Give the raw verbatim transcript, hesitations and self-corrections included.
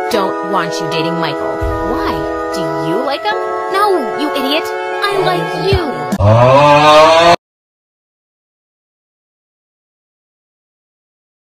don't want you dating Michael. Why? Do you like him? No, you idiot. I like you.